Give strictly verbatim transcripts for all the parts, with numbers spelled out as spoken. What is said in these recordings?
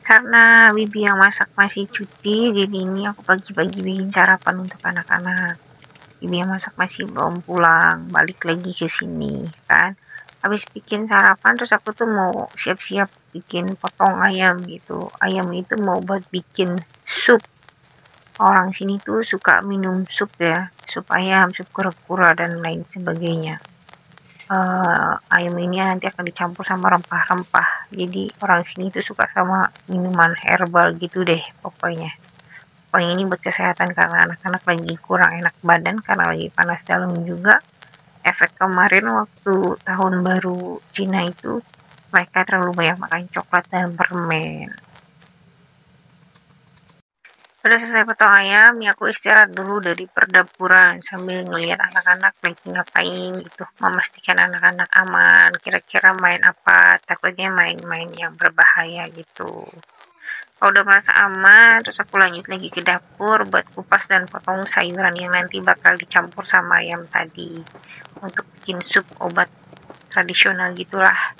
Karena Bibi yang masak masih cuti, jadi ini aku pagi-pagi bikin sarapan untuk anak-anak. Bibi yang masak masih belum pulang, balik lagi ke sini kan. Habis bikin sarapan terus aku tuh mau siap-siap bikin potong ayam gitu. Ayam itu mau buat bikin sup. Orang sini tuh suka minum sup ya, sup ayam, sup kura-kura dan lain sebagainya. Uh, ayam ini nanti akan dicampur sama rempah-rempah. Jadi orang sini tuh suka sama minuman herbal gitu deh pokoknya. Pokoknya ini buat kesehatan karena anak-anak lagi kurang enak badan karena lagi panas dalam juga. Efek kemarin waktu tahun baru Cina itu mereka terlalu banyak makan coklat dan permen. Udah selesai potong ayam, ya aku istirahat dulu dari perdapuran sambil ngelihat anak-anak lagi ngapain gitu, memastikan anak-anak aman, kira-kira main apa, takutnya main-main yang berbahaya gitu. Kalau udah merasa aman, terus aku lanjut lagi ke dapur buat kupas dan potong sayuran yang nanti bakal dicampur sama ayam tadi untuk bikin sup obat tradisional gitulah.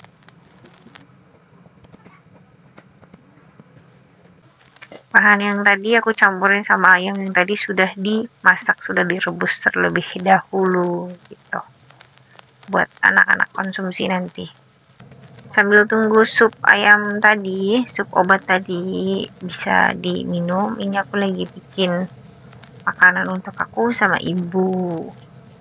Bahan yang tadi aku campurin sama ayam yang tadi sudah dimasak, sudah direbus terlebih dahulu gitu. Buat anak-anak konsumsi nanti. Sambil tunggu sup ayam tadi, sup obat tadi bisa diminum, ini aku lagi bikin makanan untuk aku sama ibu.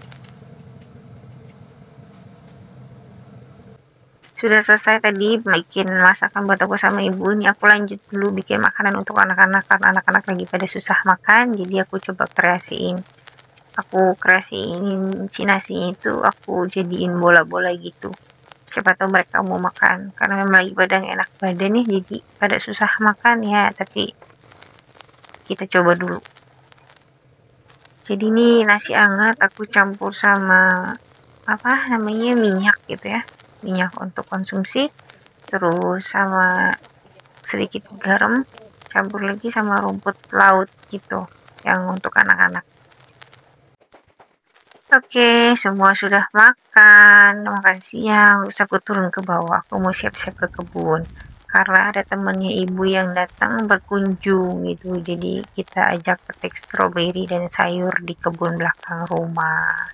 Sudah selesai tadi bikin masakan buat aku sama ibu, ini aku lanjut dulu bikin makanan untuk anak-anak karena anak-anak lagi pada susah makan, jadi aku coba kreasiin aku kreasiin si nasinya itu aku jadiin bola-bola gitu, siapa tahu mereka mau makan karena memang lagi pada enak badan nih, jadi pada susah makan ya, tapi kita coba dulu. Jadi ini nasi hangat aku campur sama apa namanya minyak gitu ya, minyak untuk konsumsi, terus sama sedikit garam, campur lagi sama rumput laut gitu yang untuk anak-anak. Oke, semua sudah makan, makan siang, terus aku turun ke bawah, aku mau siap-siap ke kebun karena ada temannya ibu yang datang berkunjung gitu, jadi kita ajak petik stroberi dan sayur di kebun belakang rumah.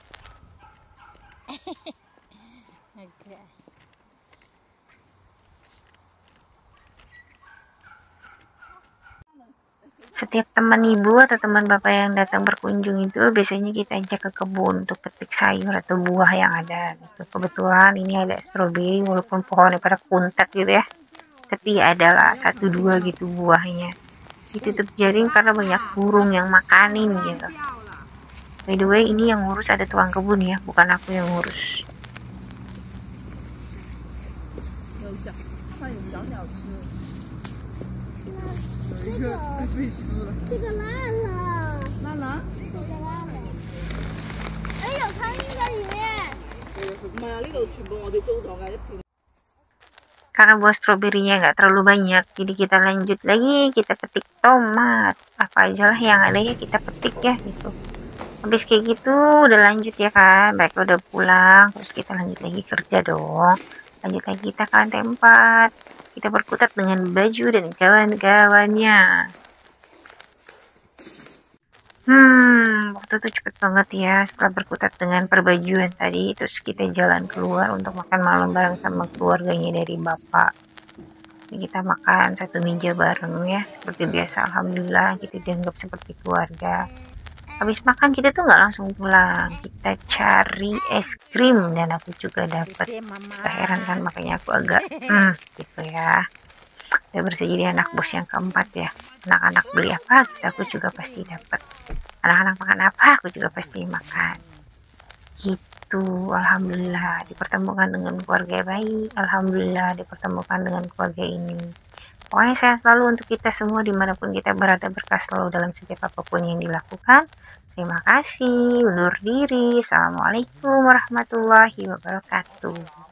Setiap teman ibu atau teman bapak yang datang berkunjung itu biasanya kita ajak ke kebun untuk petik sayur atau buah yang ada gitu. Kebetulan ini ada stroberi walaupun pohonnya pada kuntet gitu ya, tapi adalah satu dua gitu buahnya. Ditutup jaring karena banyak burung yang makanin gitu. By the way, ini yang ngurus ada tukang kebun ya, bukan aku yang ngurus. Karena buah stroberinya nggak terlalu banyak, jadi kita lanjut lagi, kita petik tomat, apa aja lah yang ada ya kita petik ya gitu. Habis kayak gitu udah lanjut ya kan, mereka udah pulang, terus kita lanjut lagi kerja dong. Lanjut lagi kita ke lantai empat, kita berkutat dengan baju dan kawan-kawannya. Hmm, waktu itu cepet banget ya setelah berkutat dengan perbajuan tadi, terus kita jalan keluar untuk makan malam bareng sama keluarganya dari bapak. Jadi kita makan satu meja bareng ya, seperti biasa. Alhamdulillah kita dianggap seperti keluarga. Habis makan kita tuh nggak langsung pulang, kita cari es krim dan aku juga dapet. Gak heran kan, makanya aku agak hmm gitu ya. Udah bersih jadi anak bos yang keempat ya. Anak-anak beli apa aku juga pasti dapat, anak-anak makan apa aku juga pasti makan gitu. Alhamdulillah dipertemukan dengan keluarga baik, alhamdulillah dipertemukan dengan keluarga ini. Pokoknya sehat selalu untuk kita semua dimanapun kita berada, berkah selalu dalam setiap apapun yang dilakukan. Terima kasih, undur diri. Assalamualaikum warahmatullahi wabarakatuh.